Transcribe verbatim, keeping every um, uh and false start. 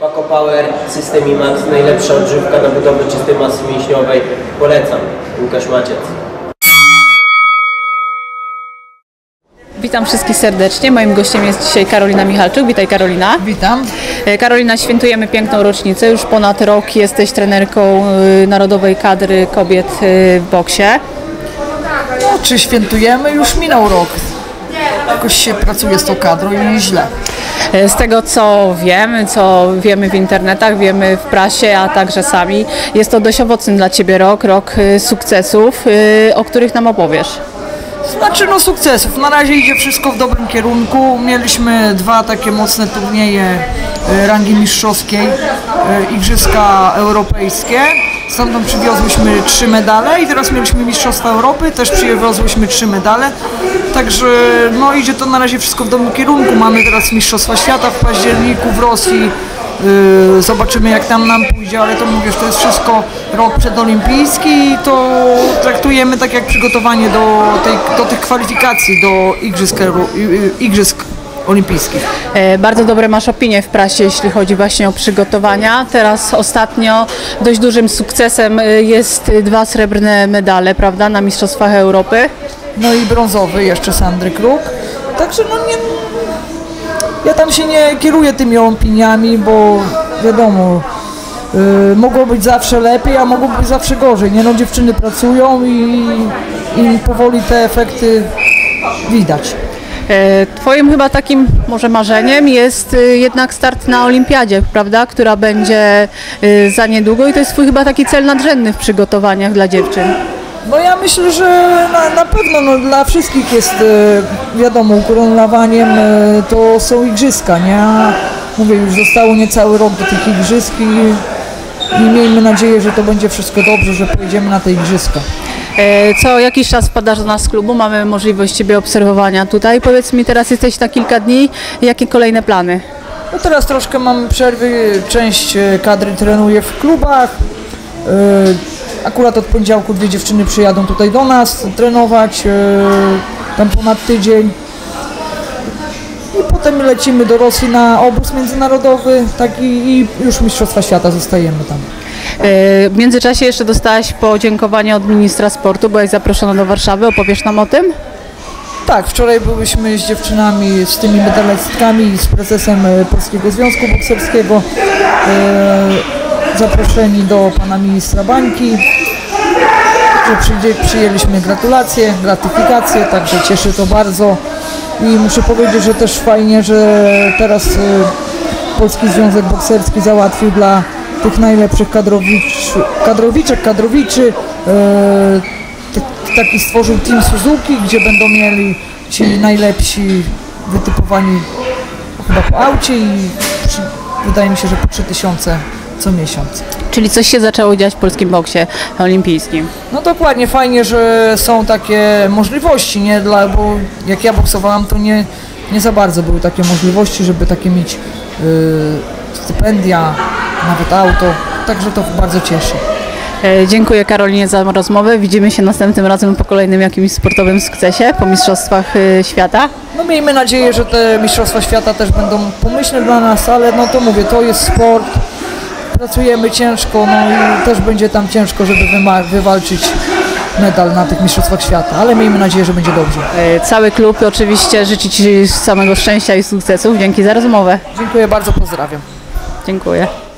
Mako Power, System IMAX, najlepsza odżywka na budowę czystej masy mięśniowej. Polecam. Łukasz Maciec. Witam wszystkich serdecznie. Moim gościem jest dzisiaj Karolina Michalczuk. Witaj, Karolina. Witam. Karolina, świętujemy piękną rocznicę. Już ponad rok jesteś trenerką narodowej kadry kobiet w boksie. No, czy świętujemy? Już minął rok. Jakoś się pracuje z tą kadrą i źle. Z tego co wiemy, co wiemy w internetach, wiemy w prasie, a także sami, jest to dość owocny dla Ciebie rok, rok sukcesów, o których nam opowiesz. Znaczy no sukcesów. Na razie idzie wszystko w dobrym kierunku. Mieliśmy dwa takie mocne turnieje rangi mistrzowskiej, Igrzyska Europejskie. Stamtąd przywiozłyśmy trzy medale i teraz mieliśmy Mistrzostwa Europy, też przywiozłyśmy trzy medale. Także no idzie to na razie wszystko w dobrym kierunku. Mamy teraz Mistrzostwa Świata w październiku w Rosji. Yy, zobaczymy jak tam nam pójdzie, ale to mówię, że to jest wszystko rok przedolimpijski i to traktujemy tak jak przygotowanie do, tej, do tych kwalifikacji do Igrzysk, Igrzysk Olimpijskich. E, bardzo dobre masz opinie w prasie, jeśli chodzi właśnie o przygotowania. Teraz ostatnio dość dużym sukcesem jest dwa srebrne medale, prawda, na Mistrzostwach Europy. No i brązowy jeszcze Sandry Kruk. Także no nie... Ja tam się nie kieruję tymi opiniami, bo wiadomo, yy, mogło być zawsze lepiej, a mogło być zawsze gorzej. Nie no, dziewczyny pracują i, i powoli te efekty widać. E, twoim chyba takim może marzeniem jest y, jednak start na olimpiadzie, prawda, która będzie y, za niedługo i to jest twój chyba taki cel nadrzędny w przygotowaniach dla dziewczyn. No ja myślę, że na, na pewno no, dla wszystkich jest e, wiadomo, ukoronowaniem e, to są igrzyska, nie? A mówię, już zostało niecały rok do tych igrzysk i, i miejmy nadzieję, że to będzie wszystko dobrze, że pojedziemy na te igrzyska. E, co jakiś czas wpadasz do nas z klubu, mamy możliwość Ciebie obserwowania tutaj. Powiedz mi, teraz jesteś na kilka dni, jakie kolejne plany? No teraz troszkę mamy przerwy, część kadry trenuje w klubach. E, Akurat od poniedziałku dwie dziewczyny przyjadą tutaj do nas trenować, yy, tam ponad tydzień. I potem lecimy do Rosji na obóz międzynarodowy, tak i, i już Mistrzostwa Świata zostajemy tam. W międzyczasie jeszcze dostałaś podziękowanie od ministra sportu, byłaś zaproszona do Warszawy, opowiesz nam o tym? Tak, wczoraj byłyśmy z dziewczynami, z tymi medalistkami, z prezesem Polskiego Związku Bokserskiego. Yy, zaproszeni do pana ministra Bańki, że przyjęliśmy gratulacje, gratyfikacje, także cieszy to bardzo i muszę powiedzieć, że też fajnie, że teraz y, Polski Związek Bokserski załatwił dla tych najlepszych kadrowicz, kadrowiczek, kadrowiczy y, t, taki stworzył Team Suzuki, gdzie będą mieli ci najlepsi wytypowani chyba po aucie i przy, wydaje mi się, że po trzy tysiące co miesiąc. Czyli coś się zaczęło dziać w polskim boksie olimpijskim. No dokładnie, fajnie, że są takie możliwości, nie? Dla, bo jak ja boksowałam, to nie, nie za bardzo były takie możliwości, żeby takie mieć yy, stypendia, nawet auto, także to bardzo cieszy. E, dziękuję Karolinie za rozmowę. Widzimy się następnym razem po kolejnym jakimś sportowym sukcesie, po Mistrzostwach y, Świata. No miejmy nadzieję, że te Mistrzostwa Świata też będą pomyślne dla nas, ale no to mówię, to jest sport. Pracujemy ciężko, no i też będzie tam ciężko, żeby wywalczyć medal na tych Mistrzostwach Świata, ale miejmy nadzieję, że będzie dobrze. Cały klub oczywiście życzy Ci samego szczęścia i sukcesów. Dzięki za rozmowę. Dziękuję bardzo, pozdrawiam. Dziękuję.